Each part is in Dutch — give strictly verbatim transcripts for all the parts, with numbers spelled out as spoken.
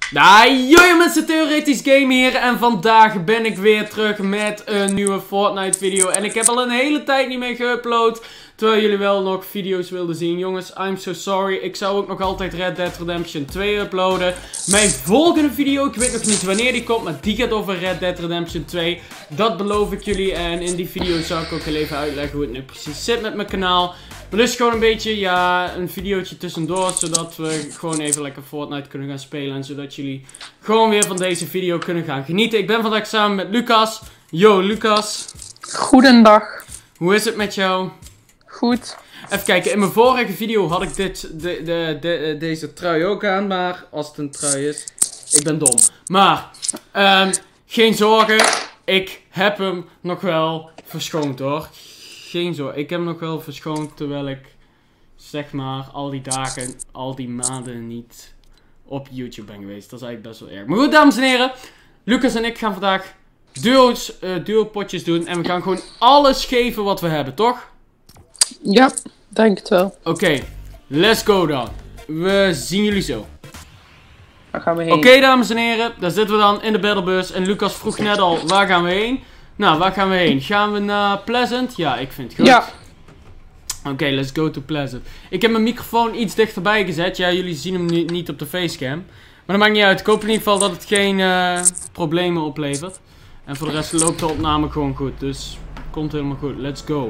Nou, yo mensen, Theoretisch Game hier en vandaag ben ik weer terug met een nieuwe Fortnite video. En ik heb al een hele tijd niet meer geüpload, terwijl jullie wel nog video's wilden zien. Jongens, I'm so sorry. Ik zou ook nog altijd Red Dead Redemption twee uploaden. Mijn volgende video, ik weet nog niet wanneer die komt, maar die gaat over Red Dead Redemption twee. Dat beloof ik jullie en in die video zal ik ook heel even uitleggen hoe het nu precies zit met mijn kanaal. Maar dus gewoon een beetje, ja, een videootje tussendoor, zodat we gewoon even lekker Fortnite kunnen gaan spelen. En zodat jullie gewoon weer van deze video kunnen gaan genieten. Ik ben vandaag samen met Lucas. Yo, Lucas. Goedendag. Hoe is het met jou? Goed. Even kijken, in mijn vorige video had ik dit, de, de, de, deze trui ook aan, maar als het een trui is, ik ben dom. Maar, um, geen zorgen, ik heb hem nog wel verschoond hoor. Geen zorgen, ik heb hem nog wel verschoond terwijl ik, zeg maar, al die dagen, al die maanden niet op YouTube ben geweest. Dat is eigenlijk best wel erg. Maar goed, dames en heren, Lucas en ik gaan vandaag duo's, uh, duo potjes doen en we gaan gewoon alles geven wat we hebben, toch? Ja, denk het wel. Oké, okay, let's go dan. We zien jullie zo. Waar gaan we heen? Oké, okay, dames en heren, daar zitten we dan in de battlebus. En Lucas vroeg net al, waar gaan we heen? Nou, waar gaan we heen? Gaan we naar Pleasant? Ja, ik vind het goed. Ja. Oké, okay, let's go to Pleasant. Ik heb mijn microfoon iets dichterbij gezet. Ja, jullie zien hem nu niet op de facecam. Maar dat maakt niet uit. Ik hoop in ieder geval dat het geen uh, problemen oplevert. En voor de rest loopt de opname gewoon goed. Dus komt helemaal goed. Let's go.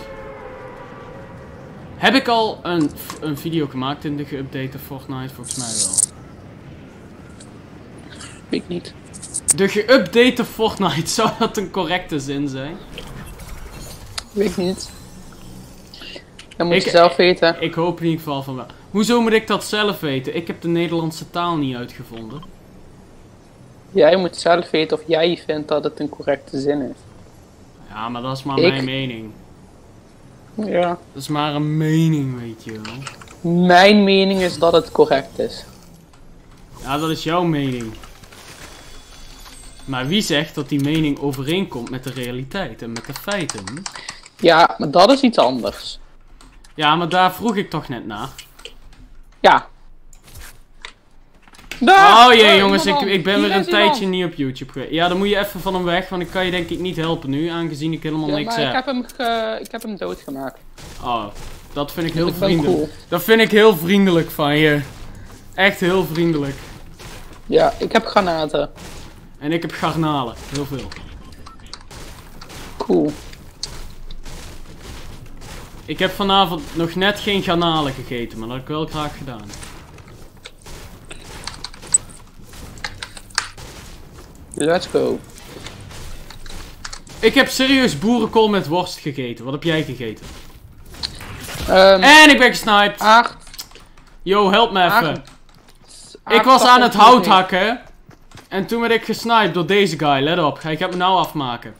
Heb ik al een, een video gemaakt in de geüpdate Fortnite? Volgens mij wel. Weet ik niet. De geüpdate Fortnite, zou dat een correcte zin zijn? Weet ik niet. Dat moet ik, je zelf weten. Ik hoop in ieder geval van wel. Hoezo moet ik dat zelf weten? Ik heb de Nederlandse taal niet uitgevonden. Jij moet zelf weten of jij vindt dat het een correcte zin is. Ja, maar dat is maar ik... mijn mening. Ja. Dat is maar een mening, weet je wel. Mijn mening is dat het correct is. Ja, dat is jouw mening. Maar wie zegt dat die mening overeenkomt met de realiteit en met de feiten? Ja, maar dat is iets anders. Ja, maar daar vroeg ik toch net naar. Ja. Daar, oh jee jongens, ik, ik ben weer een tijdje niet op YouTube geweest. Ja, dan moet je even van hem weg, want ik kan je denk ik niet helpen nu, aangezien ik helemaal ja, niks maar heb. Ik heb hem, ge... ik heb hem doodgemaakt. Oh, dat vind ik heel ik vriendelijk. Cool. Dat vind ik heel vriendelijk van je. Echt heel vriendelijk. Ja, ik heb granaten. En ik heb garnalen, heel veel. Cool. Ik heb vanavond nog net geen garnalen gegeten, maar dat heb ik wel graag gedaan. Let's go. Ik heb serieus boerenkool met worst gegeten. Wat heb jij gegeten? Um, en ik ben gesniped. Acht. Yo, help me even. Acht. Ik was aan het hout hakken. En toen werd ik gesniped door deze guy. Let op. Hij gaat me nou afmaken.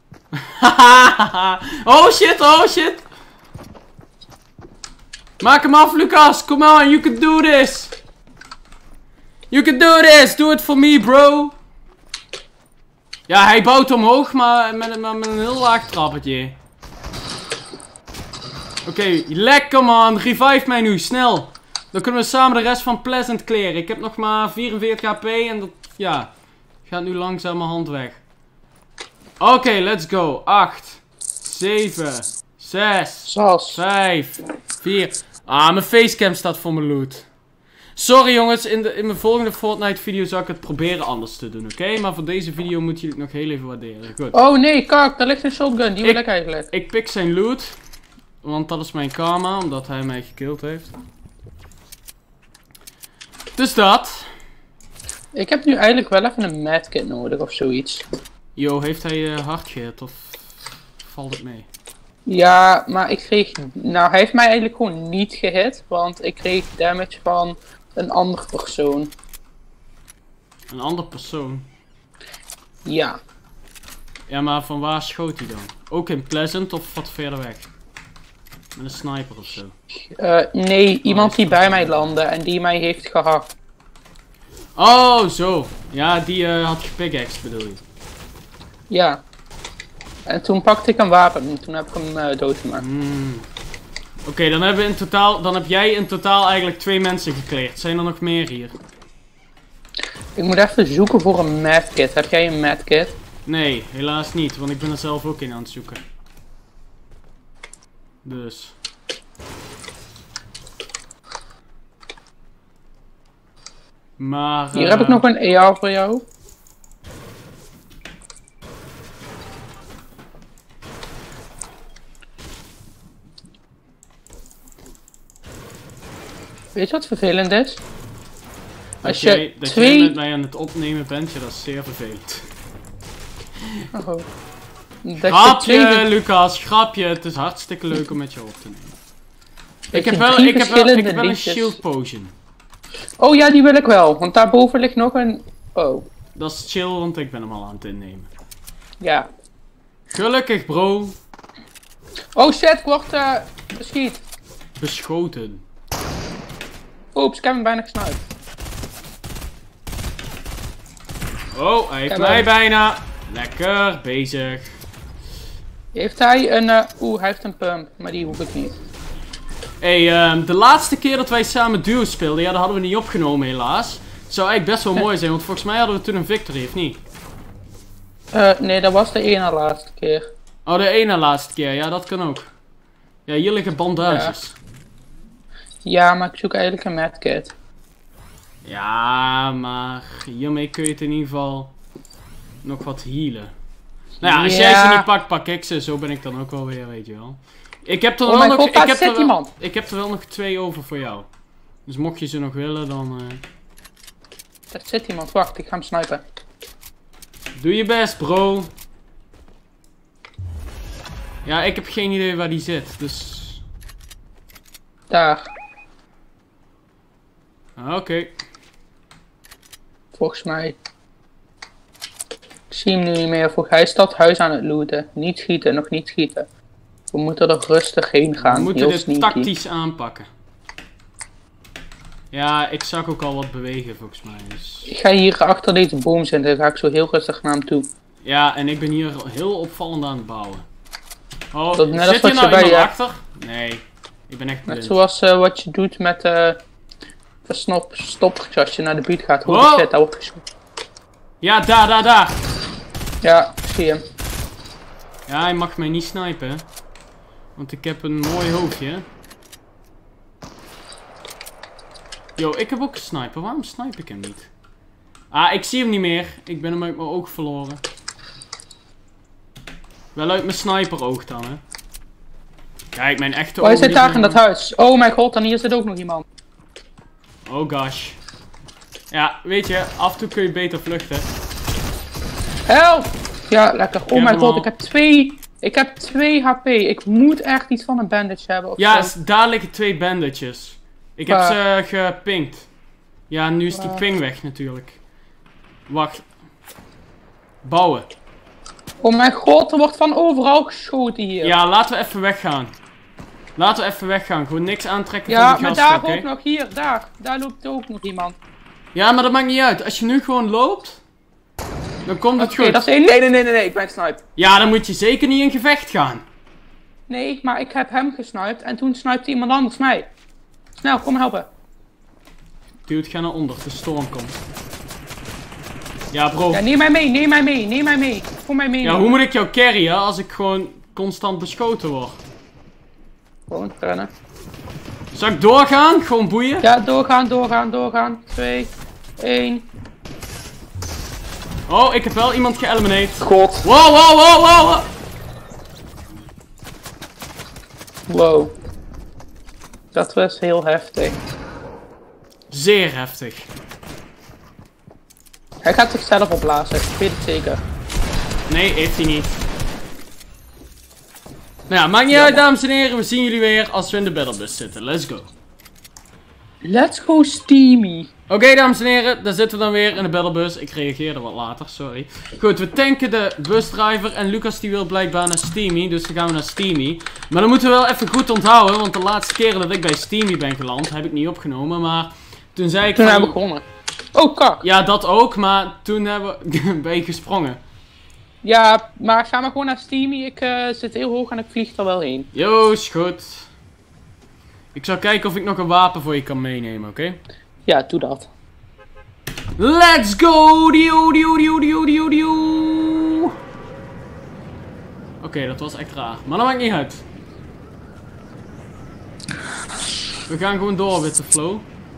Oh shit, oh shit. Maak hem af, Lucas. Come on, you can do this. You can do this. Do it for me, bro. Ja, hij bouwt omhoog, maar met, met, met een heel laag trappetje. Oké, okay, lekker man. Revive mij nu, snel. Dan kunnen we samen de rest van Pleasant kleren. Ik heb nog maar vierenveertig H P en dat, ja, gaat nu langzamerhand weg. Oké, okay, let's go. acht, zeven, zes, vijf, vier. Ah, mijn facecam staat voor mijn loot. Sorry jongens, in, de, in mijn volgende Fortnite video zal ik het proberen anders te doen, oké? Okay? Maar voor deze video moeten jullie het nog heel even waarderen. Goed. Oh nee, kak, daar ligt een shotgun, die wil ik eigenlijk. Ik pik zijn loot, want dat is mijn karma, omdat hij mij gekilld heeft. Dus dat. Ik heb nu eigenlijk wel even een medkit nodig of zoiets. Yo, heeft hij uh, hard gehit of valt het mee? Ja, maar ik kreeg... Nou, hij heeft mij eigenlijk gewoon niet gehit, want ik kreeg damage van een andere persoon. Een andere persoon? Ja. Ja, maar van waar schoot hij dan? Ook in Pleasant of wat verder weg? Met een sniper of zo? Uh, nee, iemand die bij mij landde en die mij heeft gehakt. Oh, zo. Ja, die uh, had gepickaxed bedoel je? Ja. En toen pakte ik een wapen en toen heb ik hem uh, doodgemaakt. Mm. Oké, okay, dan hebben we in totaal, dan heb jij in totaal eigenlijk twee mensen gecleared. Zijn er nog meer hier? Ik moet even zoeken voor een medkit. Heb jij een medkit? Nee, helaas niet, want ik ben er zelf ook in aan het zoeken. Dus. Maar... Hier uh, heb ik nog een E R voor jou. Weet je wat vervelend is? Dat, Als jij, je dat twee... jij met mij aan het opnemen bent, ja, dat is zeer vervelend. Oh. Dat je Grapje, twee... Lucas, grapje. Het is hartstikke leuk om met je op te nemen. Ik je heb wel, drie ik heb wel, ik verschillende heb wel een liedjes- shield potion. Oh ja, die wil ik wel. Want daarboven ligt nog een... Oh. Dat is chill, want ik ben hem al aan het innemen. Ja. Gelukkig, bro. Oh shit, ik word uh, geschiet. Beschoten. Oeps, ik heb hem bijna gesnuit. Oh, hij heeft Kijk mij maar. bijna. Lekker bezig. Heeft hij een... Uh... Oeh, hij heeft een pump. Maar die hoef ik niet. Hey, ehm, de laatste keer dat wij samen duo speelden, ja, dat hadden we niet opgenomen helaas. Het zou eigenlijk best wel mooi zijn, want volgens mij hadden we toen een victory, of niet? Uh, nee, dat was de ene laatste keer. Oh, de ene laatste keer, ja, dat kan ook. Ja, hier liggen bandages. Ja, maar ik zoek eigenlijk een medkit. Ja, maar hiermee kun je het in ieder geval nog wat healen. Nou ja, als jij Ja. ze niet pakt, pak ik ze. Zo ben ik dan ook wel weer, weet je wel. Ik heb er Oh wel mijn nog, god, ik daar heb zit er wel, iemand. ik heb er wel nog twee over voor jou. Dus mocht je ze nog willen, dan uh, Er zit iemand, wacht, ik ga hem snipen. doe je best, bro. Ja, ik heb geen idee waar die zit, dus... Daar, Ah, oké. volgens mij. Ik zie hem nu niet meer. Volgens hij is dat huis aan het looten. Niet schieten, nog niet schieten. We moeten er rustig heen gaan. We moeten Heel dit sneaky. tactisch aanpakken. Ja, ik zag ook al wat bewegen volgens mij. Dus... Ik ga hier achter deze boom zitten. Dan ga ik zo heel rustig naar hem toe. Ja, en ik ben hier heel opvallend aan het bouwen. Oh, Dat net als zit hier wat je nou bij iemand je- achter? Nee, ik ben echt Net blind. zoals uh, wat je doet met uh, versnop stoppers als je naar de buurt gaat. Holy Wow. shit, daar wordt geschoten. Ja, daar, daar, daar. Ja, ik zie hem. Ja, hij mag mij niet snipen, hè. Want ik heb een mooi hoofdje. Yo, ik heb ook een sniper. Waarom snipe ik hem niet? Ah, ik zie hem niet meer. Ik ben hem uit mijn oog verloren. Wel uit mijn sniperoog dan, hè. Kijk, mijn echte Oh, hij ogen zit die daar zijn in dat gewoon- huis. Oh mijn god, en hier zit ook nog iemand. Oh gosh. Ja, weet je, af en toe kun je beter vluchten. Help! Ja, lekker. Oh heb mijn hem god, al. ik heb twee... Ik heb twee H P. Ik moet echt iets van een bandage hebben of Ja, zo. s- daar liggen twee bandages. Ik heb Waar? ze gepinkt. Ja, nu is die Waar? ping weg natuurlijk. Wacht. Bouwen. Oh mijn god, er wordt van overal geschoten hier. Ja, laten we even weggaan. Laten we even weggaan. Gewoon niks aantrekken Ja, van die maar gasten, daar oké? ook nog, hier, daar. Daar loopt ook nog iemand. Ja, maar dat maakt niet uit. Als je nu gewoon loopt, dan komt het Oké, goed. dat is één. Nee, nee, nee, nee, nee, ik ben gesniped. Ja, dan moet je zeker niet in gevecht gaan. Nee, maar ik heb hem gesniped en toen snipte iemand anders mij. Snel, kom helpen. Dude, ga naar onder. De storm komt. Ja, bro. Ja, neem mij mee, neem mij mee, neem mij mee. Kom mij mee. Ja, hoe moet ik jou carryen als ik gewoon constant beschoten word? Gewoon rennen. Zal ik doorgaan? Gewoon boeien? Ja, doorgaan, doorgaan, doorgaan. Twee, één. Oh, ik heb wel iemand geëlimineerd. God. Wow, wow, wow, wow, wow. Wow. Dat was heel heftig. Zeer heftig. Hij gaat zichzelf opblazen, ik weet het zeker. Nee, heeft hij niet. Nou ja, maakt niet uit, dames en heren. We zien jullie weer als we in de battlebus zitten. Let's go. Let's go steamy. Oké, dames en heren, daar zitten we dan weer in de battlebus. Ik reageerde wat later, sorry. Goed, we tanken de busdriver en Lucas die wil blijkbaar naar Steamy, dus dan gaan we naar Steamy. Maar dan moeten we wel even goed onthouden, want de laatste keren dat ik bij Steamy ben geland, heb ik niet opgenomen, maar toen zei ik Toen van... hebben we begonnen. Oh, kak. Ja, dat ook, maar toen hebben we... ben je gesprongen. Ja, maar ga maar gewoon naar steamy. Ik uh, zit heel hoog en ik vlieg er wel heen. Yo, is goed. Ik zal kijken of ik nog een wapen voor je kan meenemen, oké? Ja, doe dat. Let's go! Dio, dio, dio, dio, dio, dio. Oké, okay, dat was echt raar. Maar dat maakt niet uit. We gaan gewoon door met de flow.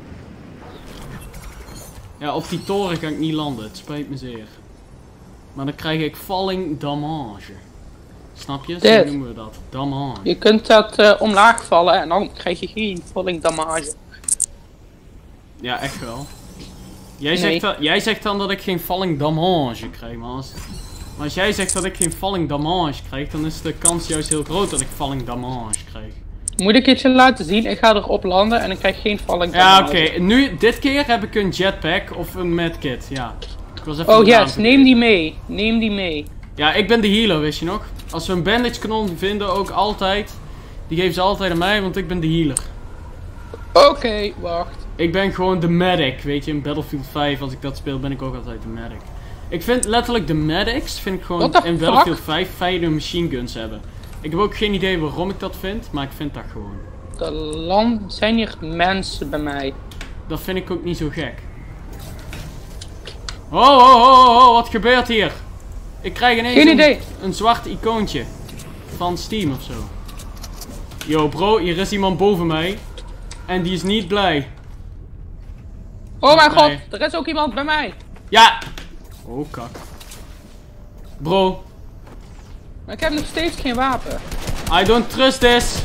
Ja, op die toren kan ik niet landen. Het spijt me zeer. Maar dan krijg ik falling damage. Snap je? Zo noemen we dat. Damage. Je kunt dat uh, omlaag vallen en dan krijg je geen falling damage. Ja, echt wel. Jij, Nee. zegt dat, jij zegt dan dat ik geen falling damage krijg, maar als, maar als jij zegt dat ik geen falling damage krijg, dan is de kans juist heel groot dat ik falling damage krijg. Moet ik het je laten zien? Ik ga erop landen en ik krijg geen falling Ja, damage. oké. Okay. Nu, dit keer heb ik een jetpack of een medkit, ja. Ik was even Oh de naam yes, neem die mee. Neem die mee. Ja, ik ben de healer, wist je nog? Als we een bandage kanon vinden, ook altijd. Die geven ze altijd aan mij, want ik ben de healer. Oké, okay, wacht. Ik ben gewoon de medic, weet je, in Battlefield vijf, als ik dat speel, ben ik ook altijd de medic. Ik vind letterlijk de medics, vind ik gewoon in Battlefield vijf fijne machine guns hebben. Ik heb ook geen idee waarom ik dat vind, maar ik vind dat gewoon. De land zijn hier mensen bij mij. Dat vind ik ook niet zo gek. Oh, oh, oh, oh, oh, wat gebeurt hier? Ik krijg ineens Geen een, idee. een zwart icoontje van Steam of zo. Yo bro, hier is iemand boven mij. En die is niet blij. Oh mijn god, Nee. er is ook iemand bij mij. Ja! Oh kak. Bro, Maar ik heb nog steeds geen wapen. I don't trust this.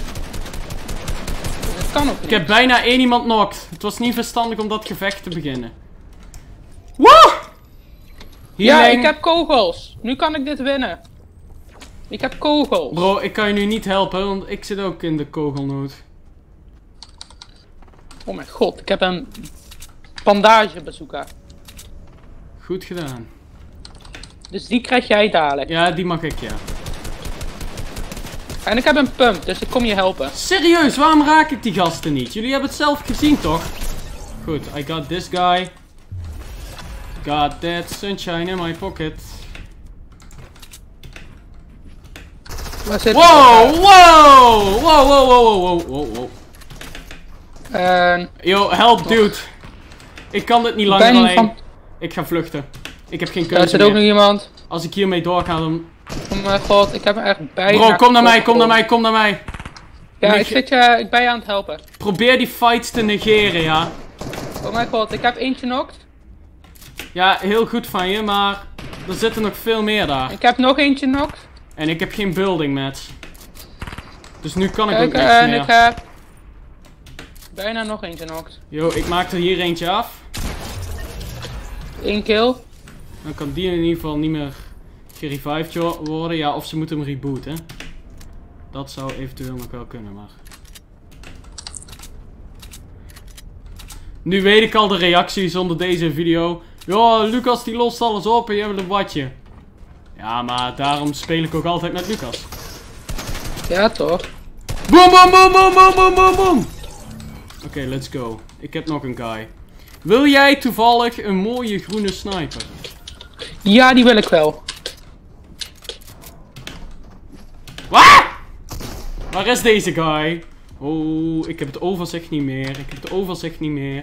Dat kan ook niet. Ik heb bijna één iemand knocked. Het was niet verstandig om dat gevecht te beginnen. Woe! Ja, Healing. ik heb kogels. Nu kan ik dit winnen. Ik heb kogels. Bro, ik kan je nu niet helpen, want ik zit ook in de kogelnood. Oh mijn god, ik heb een bandage bazooka. Goed gedaan. Dus die krijg jij dadelijk. Ja, die mag ik, ja. En ik heb een pump, dus ik kom je helpen. Serieus, waarom raak ik die gasten niet? Jullie hebben het zelf gezien, toch? Goed, I got this guy. Got that sunshine in my pocket. Waar zit Wow, wow, wow, wow, wow, wow, wow, wow. En Yo, help dude. Ik kan dit niet ik langer ben alleen. van... Ik ga vluchten. Ik heb geen Er keuze zit ook nog meer. iemand. Als ik hiermee doorga dan... Oh mijn god, ik heb er echt bijna... Bro, kom naar mij, kom naar mij, kom naar mij. Ja, Nege- ik zit je, ik ben je aan het helpen. Probeer die fights te negeren, ja. Oh mijn god, ik heb eentje knocked. Ja, heel goed van je, maar er zitten nog veel meer daar. Ik heb nog eentje knocked. En ik heb geen building match. Dus nu kan ik Kijk, ook niks en meer. ik heb... Bijna nog eentje knocked. Yo, ik maak er hier eentje af. Eén kill. Dan kan die in ieder geval niet meer gerevived jo- worden. Ja, of ze moeten hem rebooten. Dat zou eventueel nog wel kunnen, maar... Nu weet ik al de reacties onder deze video. Ja, Lucas die lost alles op en jij wil een watje. Ja, maar daarom speel ik ook altijd met Lucas. Ja, toch? Boom, boom, boom, boom, boom, boom, boom, boom. Oké, okay, let's go. Ik heb nog een guy. Wil jij toevallig een mooie groene sniper? Ja, die wil ik wel. Wat? Waar is deze guy? Oh, ik heb het overzicht niet meer. Ik heb het overzicht niet meer.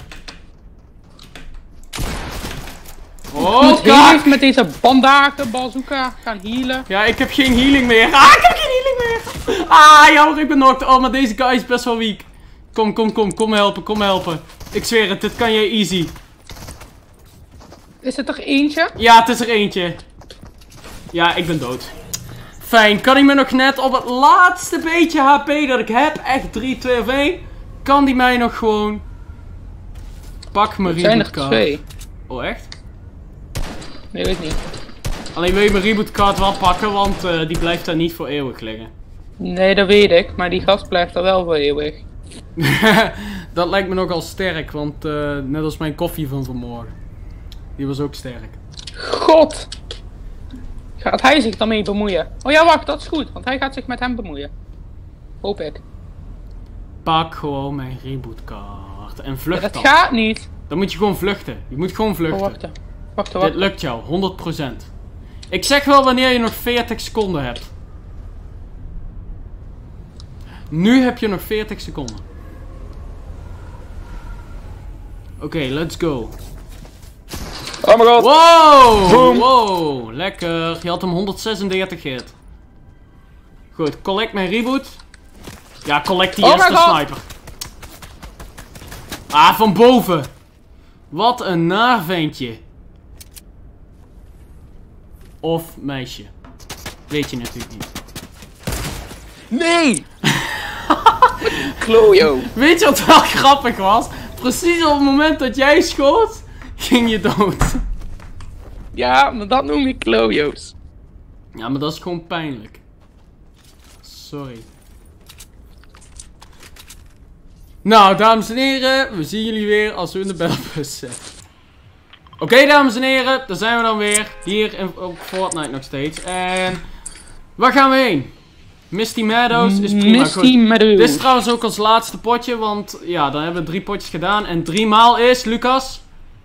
Oh, Moet heel kak! even met deze bandage bazooka gaan healen. Ja, ik heb geen healing meer. Ah, ik heb geen healing meer. Ah, jammer, ik ben knocked. Oh, maar deze guy is best wel weak. Kom, kom, kom. Kom me helpen, kom me helpen. Ik zweer het, dit kan jij easy. Is er toch eentje? Ja, het is er eentje. Ja, ik ben dood. Fijn, kan hij me nog net op het laatste beetje H P dat ik heb, echt drie, twee of één, kan die mij nog gewoon... Pak mijn Er zijn er rebootcard. twee. Oh, echt? Nee, weet niet. Alleen wil je mijn rebootcard wel pakken, want uh, die blijft daar niet voor eeuwig liggen. Nee, dat weet ik, maar die gast blijft er wel voor eeuwig. Dat lijkt me nogal sterk, want uh, net als mijn koffie van vanmorgen. Die was ook sterk. God! Gaat hij zich daarmee bemoeien? Oh ja, wacht, dat is goed, want hij gaat zich met hem bemoeien. Hoop ik. Pak gewoon mijn rebootcard en Ja, vlucht dat dan. gaat niet. Dan moet je gewoon vluchten. Je moet gewoon Oh, vluchten. wachten. Wachten, Dit wachten. lukt jou, honderd procent. Ik zeg wel wanneer je nog veertig seconden hebt. Nu heb je nog veertig seconden. Oké, okay, let's go. Oh my god. Wow! Boom. Wow, lekker. Je had hem honderdzesendertig hit. Goed, collect mijn reboot. Ja, collect die Oh eerste my God. sniper. Ah, van boven. Wat een naar ventje. Of meisje. Weet je natuurlijk niet. Nee! Klojo. Weet je wat wel grappig was? Precies op het moment dat jij schoot, ging je dood. Ja, maar dat noem je klojo's. Ja, maar dat is gewoon pijnlijk. Sorry. Nou, dames en heren, we zien jullie weer als we in de bellenbus zitten. Oké, okay, dames en heren, daar zijn we dan weer. Hier in, op Fortnite nog steeds. En waar gaan we heen? Misty Meadows is prima. Misty Goed. Meadows. Dit is trouwens ook ons laatste potje, want ja, dan hebben we drie potjes gedaan. En drie maal is, Lucas?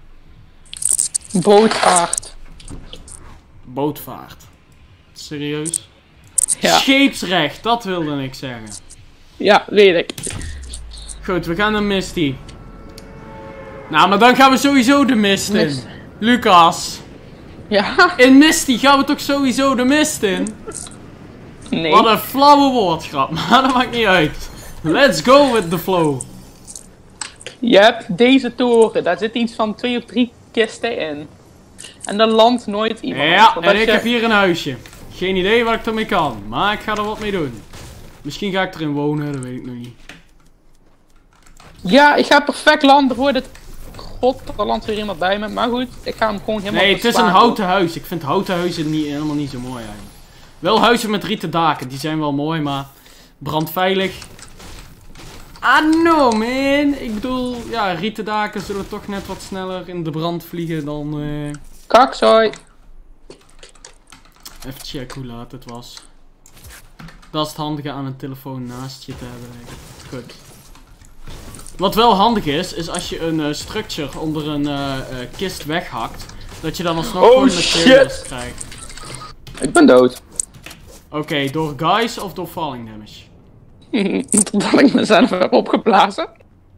Bootvaart. Bootvaart. Serieus? Ja. Scheepsrecht, dat wilde ik zeggen. Ja, weet ik. Goed, we gaan naar Misty. Nou, maar dan gaan we sowieso de mist in. Mist. Lucas. Ja. In Misty gaan we toch sowieso de mist in? Nee. Wat een flauwe woordgrap, maar dat maakt niet uit. Let's go with the flow. Je hebt deze toren, daar zit iets van twee of drie kisten in. En daar landt nooit iemand. Ja, Want en als ik je- heb hier een huisje. Geen idee wat ik ermee kan, maar ik ga er wat mee doen. Misschien ga ik erin wonen, dat weet ik nog niet. Ja, ik ga perfect landen voor dit. God, er landt weer iemand bij me. Maar goed, ik ga hem gewoon helemaal Nee, het is een verslaan. houten huis. Ik vind houten huizen niet, helemaal niet zo mooi eigenlijk. Wel huizen met rieten daken, die zijn wel mooi, maar brandveilig. Ah no man, ik bedoel, ja, rieten daken zullen toch net wat sneller in de brand vliegen dan... eh Kakzooi. Even checken hoe laat het was. Dat is het handige aan een telefoon naast je te hebben. Denk ik. Goed. Wat wel handig is, is als je een uh, structure onder een uh, uh, kist weghakt, dat je dan alsnog Oh, gewoon shit. materials krijgt. Ik ben dood. Oké, okay, door guys of door falling damage? Dat ik mezelf heb opgeblazen.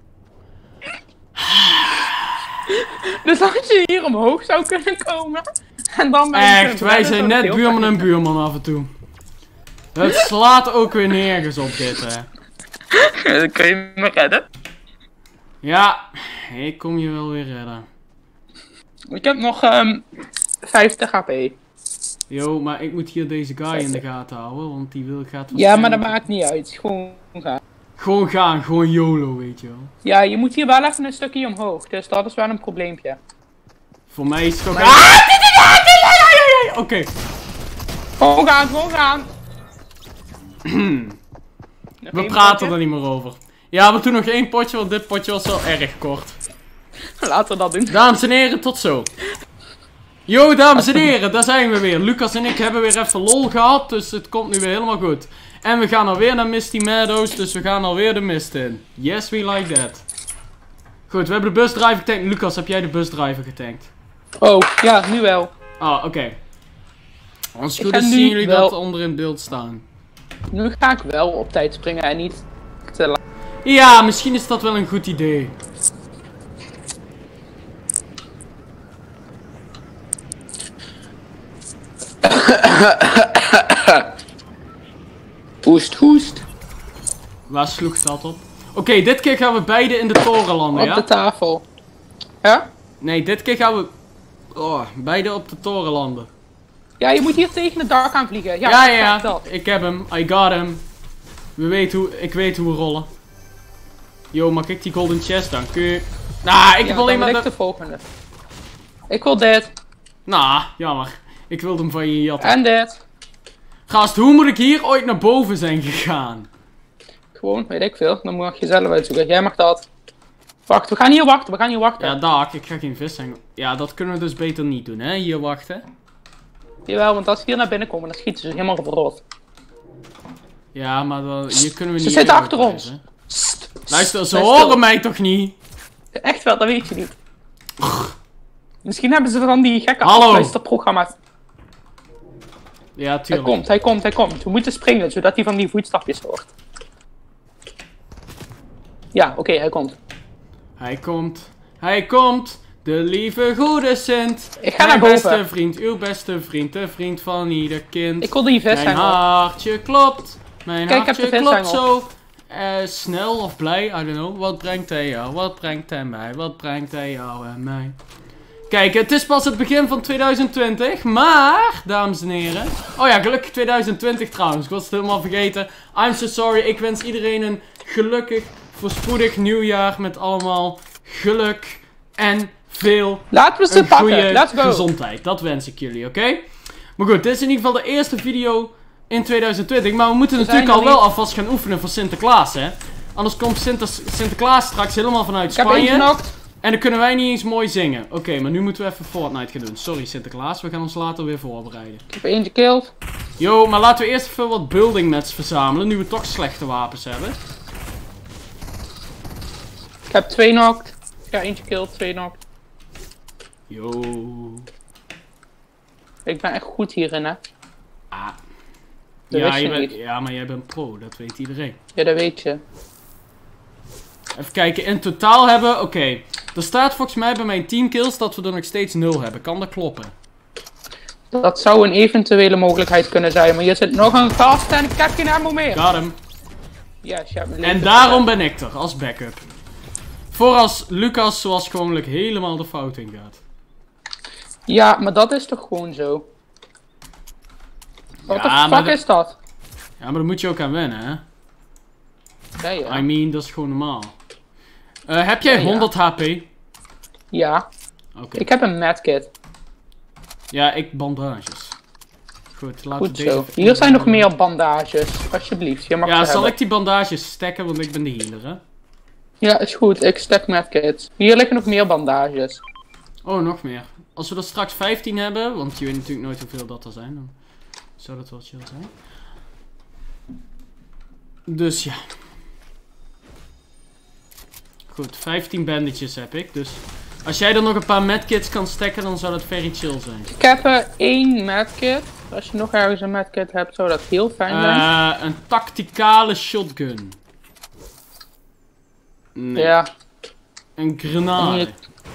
Dus als je hier omhoog zou kunnen komen. En dan ben je Echt, kunnen wij redden, zijn zou net het heel buurman fijn en buurman af en toe. Het slaat ook weer nergens op dit, hè. zijn. Dan kun je me redden. Ja, ik kom je wel weer redden. Ik heb nog um, vijftig H P. Yo, maar ik moet hier deze guy in de gaten houden, want die wil gaat Ja, maar dat waarschijnlijk- maakt niet uit. Gewoon gaan. Gewoon gaan, gewoon YOLO, weet je wel. Ja, je moet hier wel even een stukje omhoog. Dus dat is wel een probleempje. Voor mij is het ook... Maar- Ah! Oké. Gewoon gaan, gewoon gaan. We praten er niet meer over. Ja, we doen nog één potje, want dit potje was wel erg kort. Laten we dat doen. Dames en heren, tot zo. Yo, dames en heren, daar zijn we weer. Lucas en ik hebben weer even lol gehad, dus het komt nu weer helemaal goed. En we gaan alweer naar Misty Meadows, dus we gaan alweer de mist in. Yes, we like that. Goed, we hebben de busdriver getankt. Lucas, heb jij de busdriver getankt? Oh, ja, nu wel. Ah, oké. Okay. Als het Ik goed ga is nu zien jullie wel- dat onder in beeld staan. Nu ga ik wel op tijd springen en niet te laat. Ja, misschien is dat wel een goed idee. Hoest, hoest. Waar sloeg dat op? Oké, okay, dit keer gaan we beide in de toren landen, Op ja? de tafel. Ja? Nee, dit keer gaan we... Oh, beide op de toren landen. Ja, je moet hier tegen het dak aan vliegen. Ja, Ja, ja, ja. dat. Ik heb hem. I got him. We weten hoe... Ik weet hoe we rollen. Yo, mag ik die golden chest? Dank u. Nah, ik Ja, wil alleen dan maar... wil ik de- de volgende. Ik wil dit. Nah, jammer. Ik wilde hem van je jatten. En dit. Gast, hoe moet ik hier ooit naar boven zijn gegaan? Gewoon, weet ik veel. Dan mag je zelf uitzoeken. Jij mag dat. Wacht, we gaan hier wachten. We gaan hier wachten. Ja, dag. Ik ga geen vis zijn. Ja, dat kunnen we dus beter niet doen, hè? Hier wachten. Jawel, want als ze hier naar binnen komen, dan schieten ze helemaal verrot. Ja, maar dan, hier kunnen we Ze niet... zitten meer achter uitwijzen. ons. Sst, Luister, ze Blijf horen stil. mij toch niet? Echt wel, dat weet je niet. Misschien hebben ze van die gekke Hallo. afluisterprogramma's. Ja, Hij tuurlijk. komt, hij komt, hij komt. We moeten springen, zodat hij van die voetstapjes hoort. Ja, oké, hij komt. Hij komt. Hij komt. De lieve goede Sint. Ik ga Mijn naar boven. beste vriend, uw beste vriend, de vriend van ieder kind. Ik kon die Mijn vishengel. hartje klopt. Mijn Kijk, ik heb hartje de klopt vishengel. zo. Uh, snel of blij, I don't know. Wat brengt hij jou? Wat brengt hij mij? Wat brengt hij jou en mij? Kijk, het is pas het begin van tweeduizend twintig, maar, dames en heren... Oh ja, gelukkig tweeduizend twintig trouwens, ik was het helemaal vergeten. I'm so sorry, ik wens iedereen een gelukkig, voorspoedig nieuwjaar met allemaal geluk en veel Laten we ze een pakken, goede let's go. gezondheid. Dat wens ik jullie, oké? Okay? Maar goed, dit is in ieder geval de eerste video in tweeduizend twintig, maar we moeten We natuurlijk zijn al er wel niet. alvast gaan oefenen voor Sinterklaas, hè? Anders komt Sinter Sinterklaas straks helemaal vanuit Ik heb één Spanje. genokt. En dan kunnen wij niet eens mooi zingen. Oké, okay, maar nu moeten we even Fortnite gaan doen. Sorry Sinterklaas, we gaan ons later weer voorbereiden. Ik heb eentje killed. Yo, maar laten we eerst even wat building mats verzamelen, nu we toch slechte wapens hebben. Ik heb twee knocked. Ja, eentje killed, twee knocked. Yo. Ik ben echt goed hierin, hè. Ah. Dat Ja, wist je je bent, niet. ja, maar jij bent pro, dat weet iedereen. Ja, dat weet je. Even kijken, in totaal hebben, oké. Okay. Er staat volgens mij bij mijn teamkills dat we er nog steeds nul hebben. Kan dat kloppen? Dat zou een eventuele mogelijkheid kunnen zijn, maar hier zit nog een gast en ik heb geen ammo meer. Got hem. Yes, je hebt me En leven daarom ben ik er, als backup. Voor als Lucas zoals gewoonlijk helemaal de fout in gaat. Ja, maar dat is toch gewoon zo? Wat Ja, de maar fuck dat- is dat? Ja, maar daar moet je ook aan wennen, hè? Ja, ja. I mean, dat is gewoon normaal. Uh, heb jij Ja, ja. honderd H P? Ja, Oké. ik heb een medkit. Ja, ik bandages. Goed, laten Goed we deze zo. even- Hier zijn nog meer bandages. Alsjeblieft, je mag Ja, ze zal hebben. ik die bandages stacken, want ik ben de healer, hè? Ja, is goed. Ik stack medkits. Hier liggen nog meer bandages. Oh, nog meer. Als we er straks vijftien hebben, want je weet natuurlijk nooit hoeveel dat er zijn, dan zou dat wel chill zijn. Dus ja. Goed, vijftien bandages heb ik, dus als jij er nog een paar medkits kan stacken, dan zou dat very chill zijn. Ik heb er één medkit. Als je nog ergens een medkit hebt, zou dat heel fijn zijn. Uh, een tacticale shotgun. Nee. Ja. Een grenade. Hier.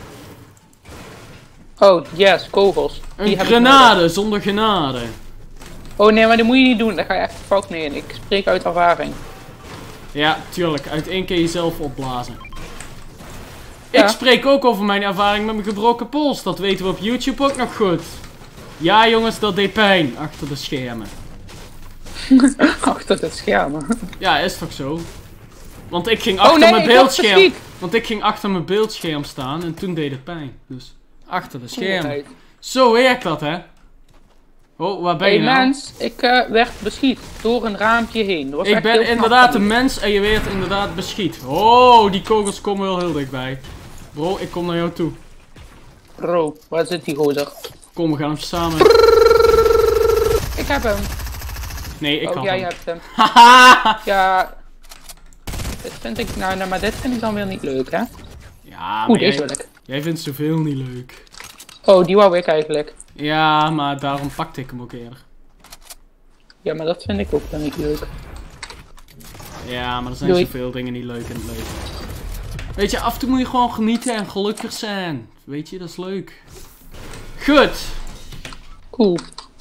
Oh, yes, kogels. Die Een heb ik grenade zonder genade. nodig. Oh nee, maar dat moet je niet doen. Daar ga je echt fout mee in. Ik spreek uit ervaring. Ja, tuurlijk. Uit één keer jezelf opblazen. Ja. Ik spreek ook over mijn ervaring met mijn gebroken pols. Dat weten we op YouTube ook nog goed. Ja jongens, dat deed pijn. Achter de schermen. Achter het scherm. Ja, is toch zo? Want ik ging achter Oh nee, mijn ik word beeldscherm. geschiet. Want ik ging achter mijn beeldscherm staan en toen deed het pijn. Dus achter de schermen. Goedheid. Zo werkt dat, hè? Oh, waar ben Hey je nou? mens, ik eh, werd beschiet door een raampje heen. Dat was Ik echt ben heel knap inderdaad van een je. mens en je werd inderdaad beschiet. Oh, die kogels komen wel heel dichtbij. Bro, ik kom naar jou toe. Bro, waar zit die gozer? Kom, we gaan hem samen. Ik heb hem. Nee, ik oh, had jij hem. hebt hem. Haha! Ja. Dit vind ik, nou, nou, maar dit vind ik dan weer niet leuk, hè? Ja, Oeh, maar deze jij, wil ik. jij vindt zoveel niet leuk. Oh, die wou ik eigenlijk. Ja, maar daarom pakte ik hem ook eerder. Ja, maar dat vind ik ook dan niet leuk. Ja, maar er zijn Doei. zoveel dingen niet leuk in het leven. Weet je, af en toe moet je gewoon genieten en gelukkig zijn. Weet je, dat is leuk. Goed. Cool.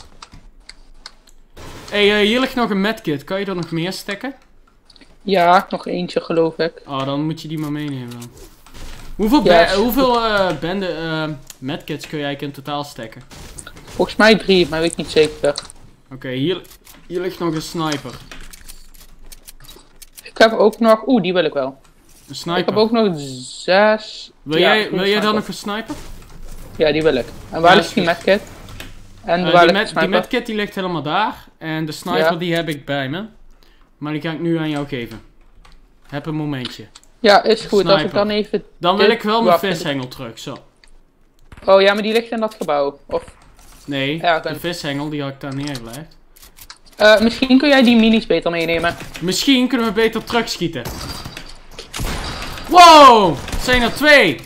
Hé, hey, uh, hier ligt nog een medkit. Kan je er nog meer stekken? Ja, nog eentje geloof ik. Oh, dan moet je die maar meenemen dan. Hoeveel, Yes. ba hoeveel uh, bende uh, medkits kun je eigenlijk in totaal stekken? Volgens mij drie, maar weet ik niet zeker. Oké, okay, hier, hier ligt nog een sniper. Ik heb ook nog... Oeh, die wil ik wel. Een sniper. Ik heb ook nog zes... Wil Ja, jij, een wil jij dan sniper. nog een sniper? Ja, die wil ik. En waar Ja, ligt die is goed. medkit? En Uh, waar die, ligt de med die sniper? medkit die ligt helemaal daar. En de sniper Ja. die heb ik bij me. Maar die ga ik nu aan jou geven. Heb een momentje. Ja, is goed. Als ik Sniper. dan even... Dan wil Dit- ik wel mijn wacht. vishengel terug, zo. Oh ja, maar die ligt in dat gebouw. Of... Nee, Ja, oké. de vishengel die had ik daar neergelegd. Uh, misschien kun jij die minis beter meenemen. Misschien kunnen we beter terugschieten. Wow! Het zijn er twee!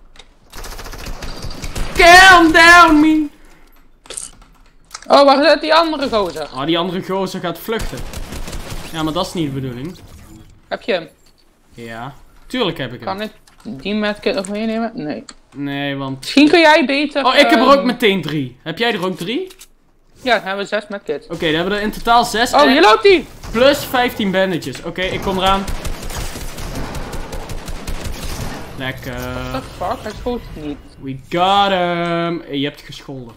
Calm down, me! Oh, waar zit die andere gozer? Oh, die andere gozer gaat vluchten. Ja, maar dat is niet de bedoeling. Heb je hem? Ja, tuurlijk heb ik hem. Kan ik die medkit nog meenemen? Nee. Nee, want... Misschien kun jij beter... Oh, ik heb er ook ehm, meteen drie. Heb jij er ook drie? Ja, dan hebben we zes medkits. Oké, dan hebben we er in totaal zes. Oh, hier loopt hij! Plus vijftien bandages. Oké, ik kom eraan. Lekker. What the fuck? Hij schoot niet. We got him. Je hebt gescholden.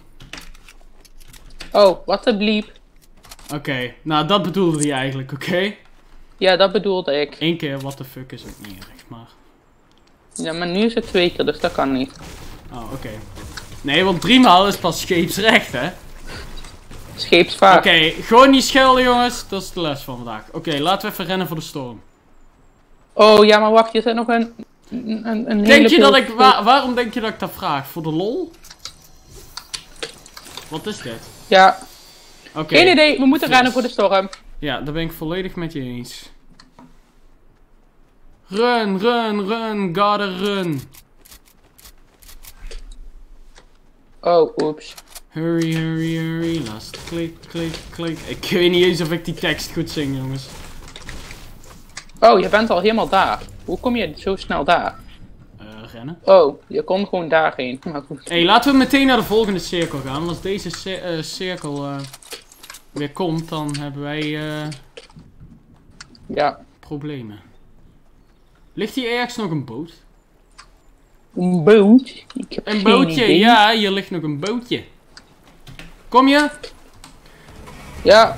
Oh, wat een bliep. Oké, okay. Nou dat bedoelde hij eigenlijk, oké? Okay? Ja, dat bedoelde ik. Eén keer, what the fuck is ook niet erg, maar... Ja, maar nu is het twee keer, dus dat kan niet. Oh, oké. Okay. Nee, want driemaal is pas scheepsrecht, hè? Scheepsvaart. Oké, okay, gewoon niet schelden, jongens. Dat is de les van vandaag. Oké, okay, laten we even rennen voor de storm. Oh, ja, maar wacht, je zit nog een... een, een hele denk je dat ik... Wa waarom denk je dat ik dat vraag? Voor de lol? Wat is dit? Ja. Oké. Okay. Geen idee, we moeten yes. rennen voor de storm. Ja, daar ben ik volledig met je eens. Run, run, run, gotta run. Oh, oeps. Hurry, hurry, hurry, last klik, klik, klik. Ik weet niet eens of ik die tekst goed zing, jongens. Oh, je bent al helemaal daar. Hoe kom je zo snel daar? Uh, rennen. Oh, je komt gewoon daarheen. Maar goed. Hey, laten we meteen naar de volgende cirkel gaan. Want als deze cir uh, cirkel uh, weer komt, dan hebben wij uh, ja. problemen. Ligt hier ergens nog een boot? Een boot? Ik heb een bootje, idee. Ja, hier ligt nog een bootje. Kom je? Ja.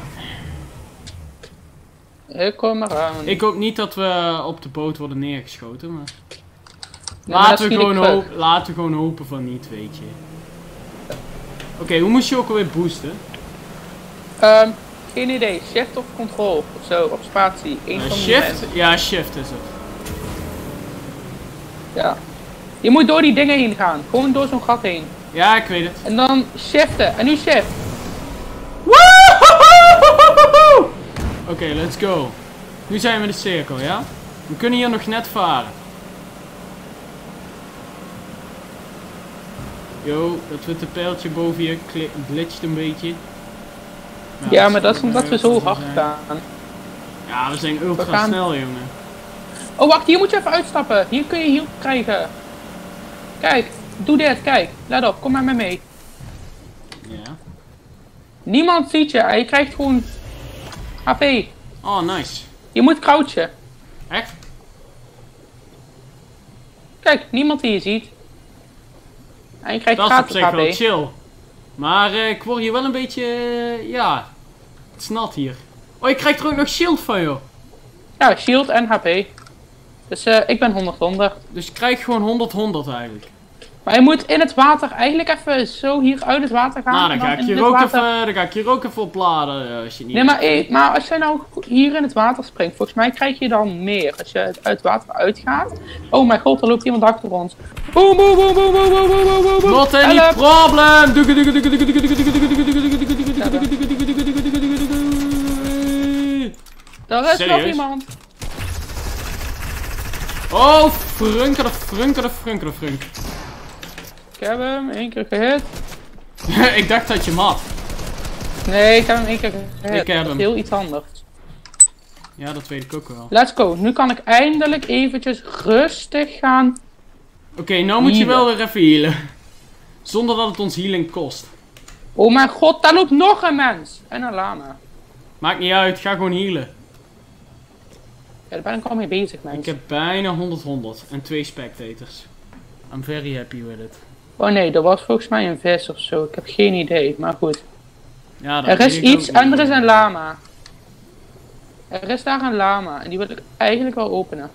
Ik kom eraan. Ik hoop niet dat we op de boot worden neergeschoten, maar... Nee, laten, we maar gewoon hoop, laten we gewoon hopen van niet, weet je. Oké, okay, hoe moest je ook alweer boosten? Um, geen idee. Shift of control of zo, of spatie. Eén uh, van shift? Ja, shift is het. Ja. Je moet door die dingen heen gaan. Gewoon door zo'n gat heen. Ja, ik weet het. En dan shiften. En nu shift. Oké, okay, let's go. Nu zijn we in de cirkel, ja? We kunnen hier nog net varen. Yo, dat witte pijltje boven je glitcht een beetje. Nou, ja, maar dat is omdat we zo hard gaan. Ja, we zijn ultra we gaan... snel, jongen. Oh, wacht, hier moet je even uitstappen. Hier kun je hiel krijgen. Kijk, doe dit, kijk. Let op, kom maar met mee. Ja. Niemand ziet je, en je krijgt gewoon H P. Oh, nice. Je moet crouchen. Echt? Kijk, niemand die je ziet. En je krijgt dat gratis is op zich H P. wel chill. Maar uh, ik word hier wel een beetje, uh, ja, het is nat hier. Oh, je krijgt er ook nog shield van, joh. Ja, shield en H P. Dus uh, ik ben honderd honderd. Dus je krijgt gewoon honderd honderd eigenlijk. Maar je moet in het water eigenlijk even zo hier uit het water gaan. Nou, dan, dan, ga, ik hier ook water... even, dan ga ik hier ook even opladen. Als je niet nee, maar, hey, maar als jij nou hier in het water springt, volgens mij krijg je dan meer. Als je uit het water uitgaat. Oh mijn god, er loopt iemand achter ons. Boom, boom, boom, boom, boom, boom, boom, boom, boom. Not any problem! Daar is nog iemand. Oh, frunker de frunker de frunker de frunk. Ik heb hem één keer gehit. Ik dacht dat je hem had. Nee, ik heb hem één keer gehit. Ik heb hem. Heel iets anders. Ja, dat weet ik ook wel. Let's go. Nu kan ik eindelijk eventjes rustig gaan. Oké, okay, nou moet je wel weer even healen. Zonder dat het ons healing kost. Oh mijn god, daar loopt nog een mens. En een lama. Maakt niet uit, ga gewoon healen. Ja, daar ben ik al mee bezig, mensen. Ik heb bijna honderd honderd en twee spectators. I'm very happy with it. Oh nee, er was volgens mij een vis of zo. Ik heb geen idee, maar goed. Ja, er is iets en er is een lama. Er is daar een lama en die wil ik eigenlijk wel openen.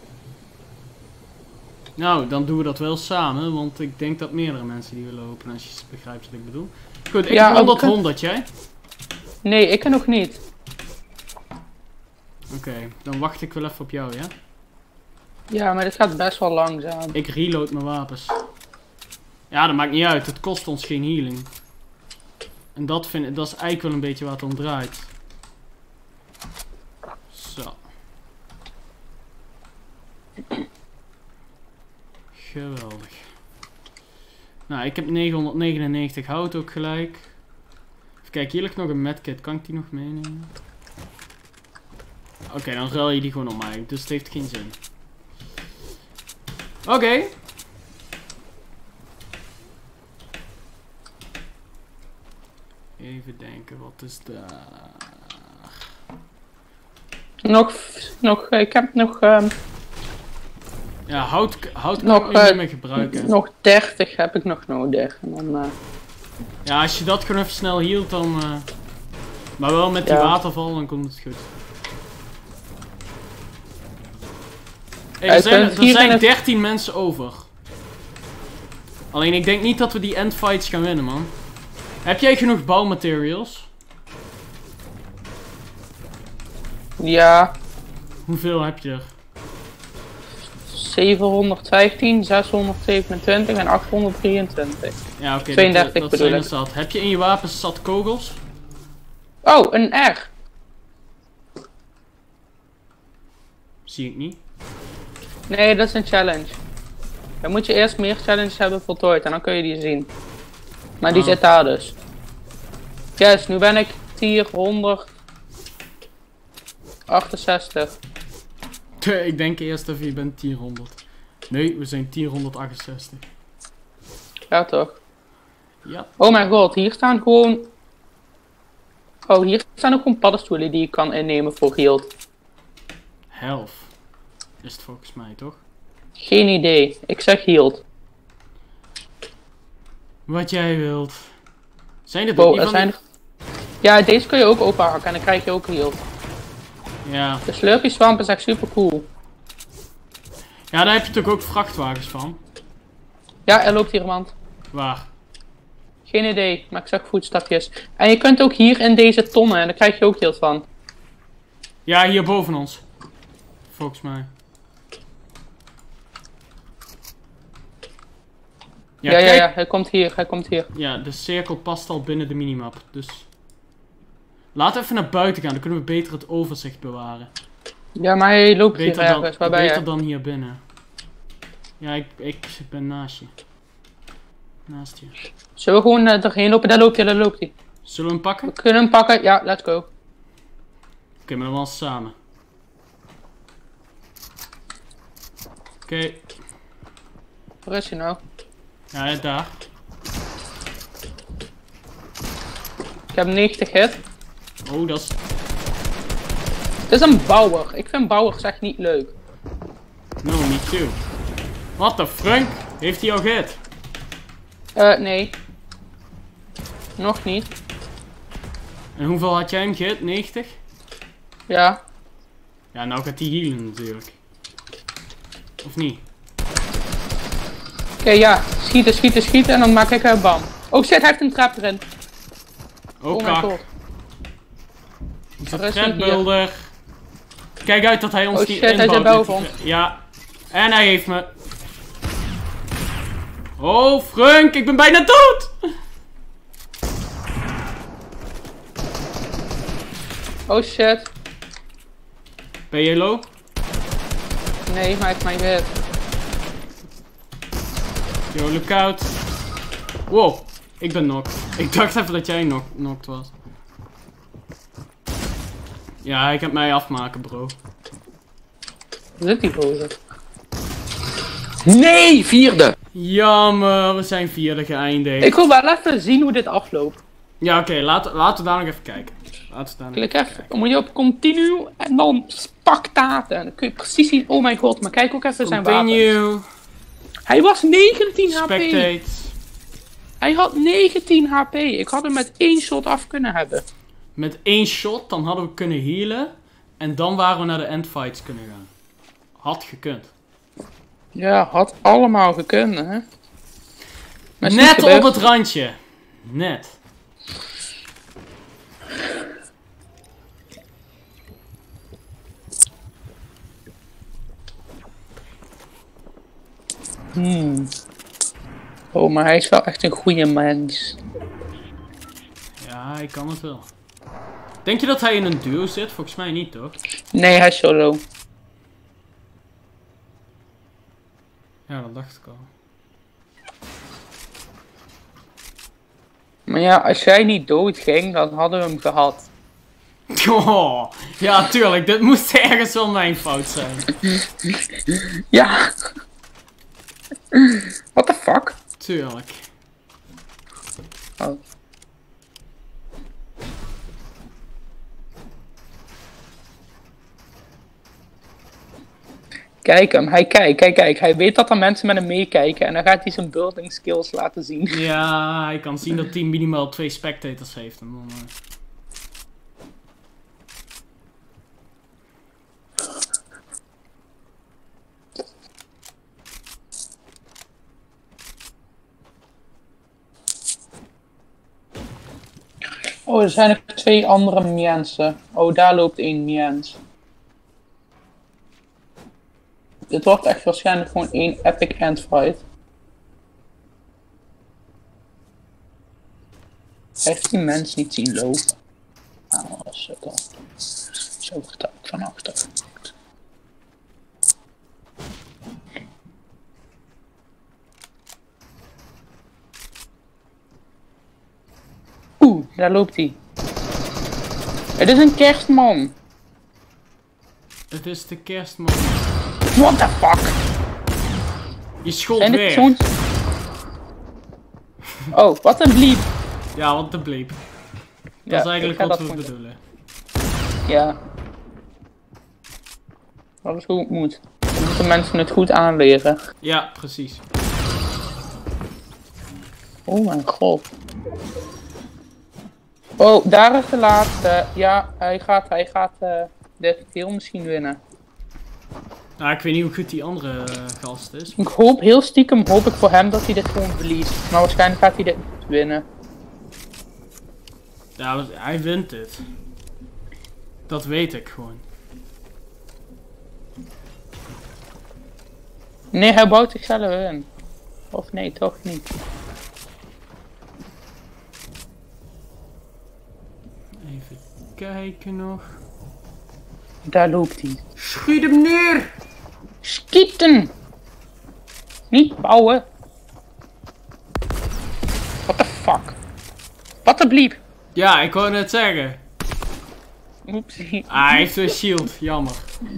Nou, dan doen we dat wel samen, want ik denk dat meerdere mensen die willen openen, als je begrijpt wat ik bedoel. Goed, ik ja, heb honderd honderd, jij? Nee, ik nog niet. Oké, okay, dan wacht ik wel even op jou, ja? Ja, maar dit gaat best wel langzaam. Ik reload mijn wapens. Ja, dat maakt niet uit. Het kost ons geen healing. En dat, vind, dat is eigenlijk wel een beetje waar het om draait. Zo. Geweldig. Nou, ik heb negenhonderdnegenennegentig hout ook gelijk. Even kijken, hier ligt nog een medkit. Kan ik die nog meenemen? Oké, okay, dan ruil je die gewoon op mij. Dus het heeft geen zin. Oké. Okay. Even denken, wat is daar? Nog, nog, ik heb nog... Um, ja, hout, hout kan nog, ik niet uh, meer gebruiken. Nog dertig heb ik nog nodig. En dan, uh... Ja, als je dat gewoon even snel hield, dan... Uh... Maar wel met die ja. waterval, dan komt het goed. Hey, er zijn, er zijn dertien mensen over. Alleen ik denk niet dat we die endfights gaan winnen, man. Heb jij genoeg bouwmaterials? Ja. Hoeveel heb je er? zevenhonderdvijftien, zeshonderdzevenentwintig en achthonderddrieëntwintig. Ja, oké, okay, tweeëndertig dat, dat zijn er zat. Heb je in je wapens zat kogels? Oh, een R. Zie ik niet. Nee, dat is een challenge. Dan moet je eerst meer challenges hebben voltooid en dan kun je die zien. Maar die oh. zit daar dus. Yes, nu ben ik tier honderdachtenzestig. Ik denk eerst even, je bent tier honderd. Nee, we zijn tier honderdachtzestig. Ja, toch? Ja. Oh mijn god, hier staan gewoon... Oh, hier staan ook gewoon paddenstoelen die je kan innemen voor healed. Health. Is het volgens mij, toch? Geen idee. Ik zeg healed. Wat jij wilt. Zijn dit oh, ook niet er van zijn... Die... Ja, deze kun je ook openhakken en dan krijg je ook healed. Ja. De slurpy swamp is echt super cool. Ja, daar heb je natuurlijk ook vrachtwagens van. Ja, er loopt hier iemand. Waar? Geen idee, maar ik zag voetstapjes. En je kunt ook hier in deze tonnen en daar krijg je ook healed van. Ja, hier boven ons. Volgens mij. Ja, ja, ja, ja, hij komt hier, hij komt hier. Ja, de cirkel past al binnen de minimap, dus... Laten we even naar buiten gaan, dan kunnen we beter het overzicht bewaren. Ja, maar hij loopt beter hier dan, ergens, waar ben je? Beter dan hier binnen. Ja, ik, ik ben naast je. Naast je. Zullen we gewoon uh, erheen lopen? Daar loopt hij, daar loopt hij. Zullen we hem pakken? We kunnen hem pakken, ja, let's go. Oké, okay, maar dan wel samen. Oké. Okay. Waar is hij nou? Ja, ja, daar. Ik heb negentig hit. Oh, dat is... Het is een bouwer. Ik vind bouwers echt niet leuk. No, me too. Wat de Frank? Heeft hij al gehit? Eh, uh, nee. Nog niet. En hoeveel had jij hem gehit? negentig? Ja. Ja, nou gaat hij healen natuurlijk. Of niet? Oké, okay, ja. Schieten, schieten, schieten en dan maak ik een bam. Oh shit, hij heeft een trap erin. Oh, oh mijn god. Is een trapbuilder. Kijk uit dat hij ons oh, die shit, inbouwt. Hij zit boven ons. Ja. En hij heeft me. Oh, Frank, ik ben bijna dood! Oh shit. Ben je low? Nee, maar hij heeft mij gehit. Yo, look out. Wow, ik ben knocked. Ik dacht even dat jij knocked was. Ja, ik heb mij afmaken, bro. Zit die gozer? Nee, vierde! Jammer, we zijn vierde geëindigd. Ik wil wel even zien hoe dit afloopt. Ja, oké, okay, laten, laten we daar nog even kijken. Laten we daar nog Klik even even, dan moet je op continu en dan spectaten. Dan kun je precies zien, oh mijn god, maar kijk ook even zijn Continue. wapens. Hij was negentien H P. Spectate. Hij had negentien H P. Ik had hem met één shot af kunnen hebben. Met één shot, dan hadden we kunnen healen. En dan waren we naar de endfights kunnen gaan. Had gekund. Ja, had allemaal gekund, hè. Net op het randje. Net. Hmm. Oh, maar hij is wel echt een goede mens. Ja, hij kan het wel. Denk je dat hij in een duo zit? Volgens mij niet, toch? Nee, hij is solo. Ja, dat dacht ik al. Maar ja, als jij niet dood ging, dan hadden we hem gehad. Oh, ja, tuurlijk. Dit moest ergens wel mijn fout zijn. Ja. What the fuck? Tuurlijk. Oh. Kijk hem, hij kijkt, kijk, kijk. Hij weet dat er mensen met hem meekijken en dan gaat hij zijn building skills laten zien. Ja, hij kan zien dat hij minimaal twee spectators heeft. En dan, uh... Oh, er zijn nog twee andere mensen. Oh, daar loopt één mens. Dit wordt echt waarschijnlijk gewoon één epic endfight. Heeft die mens niet zien lopen? Nou, dat is het al. Zo vertel ik van achter. Oeh, daar loopt hij. Het is een kerstman. Het is de kerstman. What the fuck? Je schoot weer. Zo'n... Oh, wat een bliep. Ja, wat de bleep. Dat Ja, is eigenlijk wat we bedoelen. Ja. Dat is hoe het moet. Dan moeten mensen het goed aanleren. Ja, precies. Oh mijn god. Oh, daar is de laatste. Ja, hij gaat, hij gaat uh, dit heel misschien winnen. Nou, ik weet niet hoe goed die andere uh, gast is. Ik hoop, heel stiekem hoop ik voor hem dat hij dit gewoon verliest. Maar waarschijnlijk gaat hij dit winnen. Ja, hij wint dit. Dat weet ik gewoon. Nee, hij bouwt zichzelf in. Of nee, toch niet. Even kijken nog. Daar loopt hij. Schiet hem neer! Schieten! Niet bouwen. What the fuck? Wat een bliep. Ja, ik wou net zeggen. Oepsie. Ah, hij heeft een shield, jammer.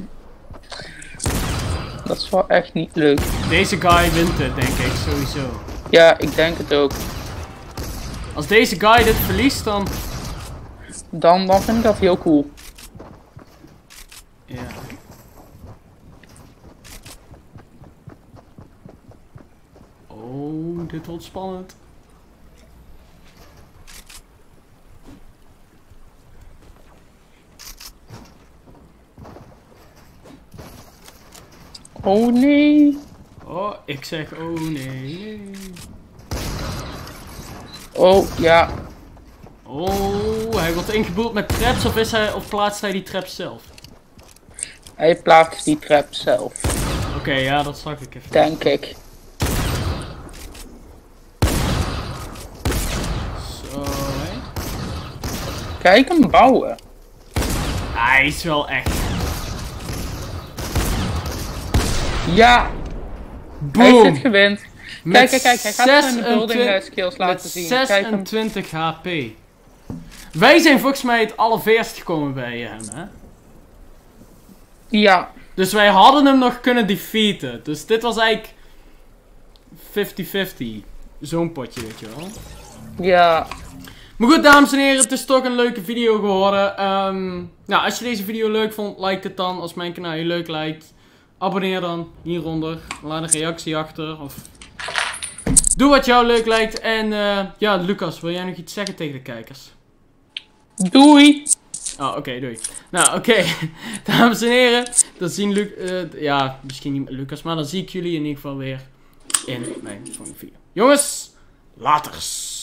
Dat is wel echt niet leuk. Deze guy wint het, denk ik, sowieso. Ja, ik denk het ook. Als deze guy dit verliest, dan... Dan, dan vind ik dat heel cool. Ja. Oh, dit wordt spannend. Oh nee. Oh, ik zeg oh nee, nee. Oh ja. Oh, hij wordt ingeboeld met traps of, is hij, of plaatst hij die traps zelf? Hij plaatst die trap zelf. Oké, okay, ja, dat zag ik even. Denk ik. Zo, hè. Kijk hem bouwen. Hij is wel echt. Ja. Boom. Hij heeft het gewend. Kijk, Met kijk, kijk. Hij gaat zijn building uh, skills laten zien. zesentwintig H P. Wij zijn volgens mij het allerveerst gekomen bij hem, hè? Ja. Dus wij hadden hem nog kunnen defeaten. Dus dit was eigenlijk vijftig vijftig. Zo'n potje, weet je wel. Ja. Maar goed, dames en heren, het is toch een leuke video geworden. Um, nou, als je deze video leuk vond, like het dan. Als mijn kanaal je leuk lijkt, abonneer dan hieronder. Laat een reactie achter. Of doe wat jou leuk lijkt. En uh, ja, Lucas, wil jij nog iets zeggen tegen de kijkers? Doei. Oh, oké, okay, doei. Nou, oké. Okay. Dames en heren, dan zien Lu uh, ja, misschien niet Lucas, maar dan zie ik jullie in ieder geval weer in mijn volgende video. Jongens, laters.